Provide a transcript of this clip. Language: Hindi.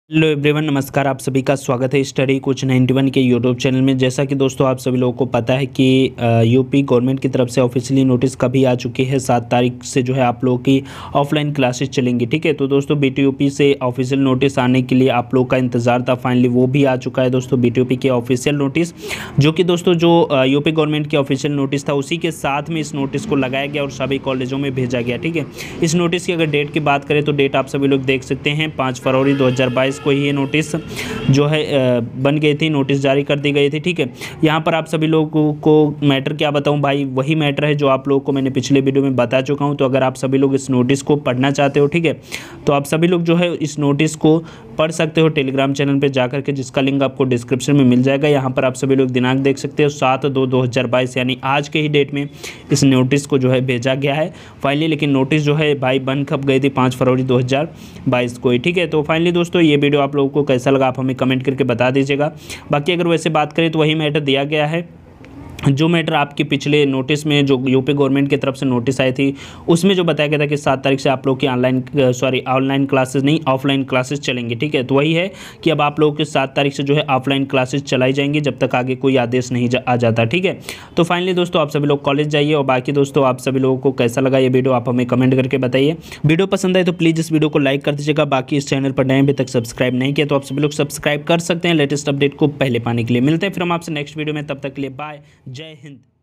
हेलो एवरीवन, नमस्कार। आप सभी का स्वागत है स्टडी कोच 91 के यूट्यूब चैनल में। जैसा कि दोस्तों आप सभी लोगों को पता है कि यूपी गवर्नमेंट की तरफ से ऑफिशियली नोटिस कभी आ चुकी है। 7 तारीख से जो है आप लोगों की ऑफलाइन क्लासेस चलेंगी, ठीक है। तो दोस्तों बीटीयूपी से ऑफिशियल नोटिस आने के लिए आप लोग का इंतज़ार था, फाइनली वो भी आ चुका है दोस्तों, बीटीयूपी के ऑफिशियल नोटिस। जो कि दोस्तों जो यूपी गवर्नमेंट की ऑफिशियल नोटिस था उसी के साथ में इस नोटिस को लगाया गया और सभी कॉलेजों में भेजा गया, ठीक है। इस नोटिस की अगर डेट की बात करें तो डेट आप सभी लोग देख सकते हैं, 5 फरवरी 2022 को ही ये नोटिस जो है बन गई थी, नोटिस जारी कर दी गई थी, ठीक है। यहाँ पर आप सभी लोगों को मैटर क्या बताऊँ भाई, वही मैटर है जो आप लोगों को मैंने पिछले वीडियो में बता चुका हूँ। तो अगर आप सभी लोग इस नोटिस को पढ़ना चाहते हो, ठीक है, तो आप सभी लोग जो है इस नोटिस को पढ़ सकते हो टेलीग्राम चैनल पे जाकर के, जिसका लिंक आपको डिस्क्रिप्शन में मिल जाएगा। यहाँ पर आप सभी लोग दिनांक देख सकते हो, 7/2/2022 यानी आज के ही डेट में इस नोटिस को जो है भेजा गया है फाइनली। लेकिन नोटिस जो है भाई बन कब गई थी, 5 फरवरी 2022 को ही, ठीक है। तो फाइनली दोस्तों ये वीडियो आप लोगों को कैसा लगा आप हमें कमेंट करके बता दीजिएगा। बाकी अगर वैसे बात करें तो वही मैटर दिया गया है जो मैटर आपके पिछले नोटिस में जो यूपी गवर्नमेंट की तरफ से नोटिस आई थी उसमें जो बताया गया था कि 7 तारीख से आप लोग की ऑनलाइन क्लासेस नहीं ऑफलाइन क्लासेस चलेंगी, ठीक है। तो वही है कि अब आप लोगों के 7 तारीख से जो है ऑफलाइन क्लासेस चलाई जाएंगी जब तक आगे कोई आदेश नहीं आ जाता, ठीक है। तो फाइनली दोस्तों आप सभी लोग कॉलेज जाइए। और बाकी दोस्तों आप सभी लोगों को कैसा लगा ये वीडियो आप हमें कमेंट करके बताइए। वीडियो पसंद आए तो प्लीज़ इस वीडियो को लाइक कर दीजिएगा। बाकी इस चैनल पर नए अभी तक सब्सक्राइब नहीं किया तो आप सभी लोग सब्सक्राइब कर सकते हैं लेटेस्ट अपडेट को पहले पाने के लिए। मिलते हैं फिर हम आपसे नेक्स्ट वीडियो में, तब तक के लिए बाय, जय हिंद।